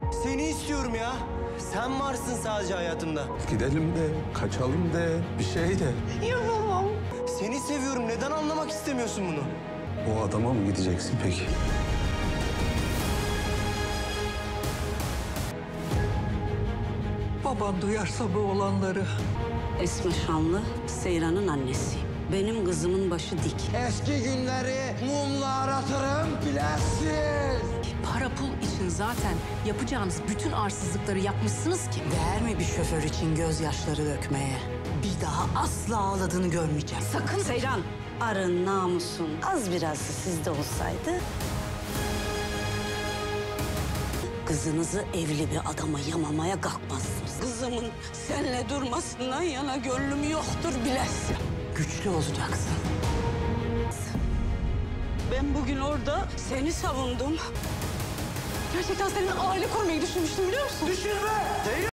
Seni istiyorum ya. Sen varsın sadece hayatımda. Gidelim de, kaçalım de, bir şey de. Yapamam. Seni seviyorum. Neden anlamak istemiyorsun bunu? O adama mı gideceksin peki? Baban duyarsa bu olanları. Esme Şanlı, Seyran'ın annesiyim. Benim kızımın başı dik. Eski günleri mumla aratırım bilesin. Para pul için zaten yapacağınız bütün arsızlıkları yapmışsınız ki. Değer mi bir şoför için gözyaşları dökmeye? Bir daha asla ağladığını görmeyeceğim. Sakın Seyran! Arın, namusun az biraz da sizde olsaydı... kızınızı evli bir adama yamamaya kalkmazsınız. Kızımın seninle durmasından yana gönlüm yoktur bilesin. Güçlü olacaksın. Ben bugün orada seni savundum. Gerçekten senin aile kurmayı düşünmüştüm biliyor musun? Düşünme.